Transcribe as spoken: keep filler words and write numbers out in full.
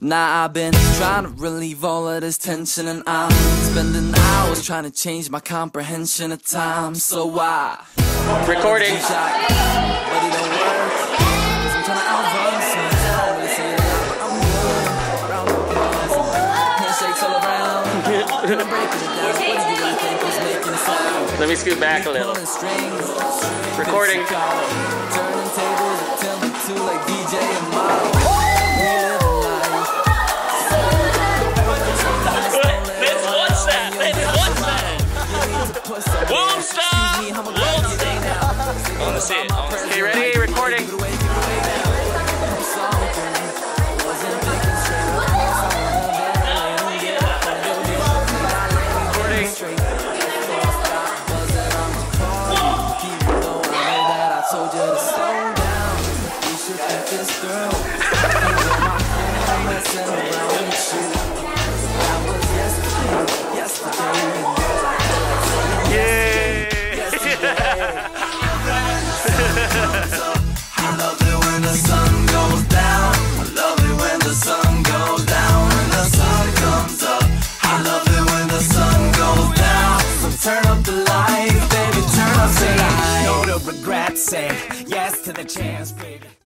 Nah, I've been trying to relieve all of this tension, and I'm spending hours trying to change my comprehension of time. So why? Recording. But it don't work. I'm trying to outrun some. I don't really see it out, but I'm good. Round of applause. Handshakes all around. I'm breaking it down. What do you really think was making it sound? Let me scoot back a little. Recording. Turning tables and telling two like D J and model. Won't stop! Won't stay now. I want to see it. Okay, ready? Recording. Recording. I love it when the sun goes down. I love it when the sun goes down. When the sun comes up. I love it when the sun goes down. So turn up the lights, baby, turn up the lights. No to regret, say yes to the chance, baby.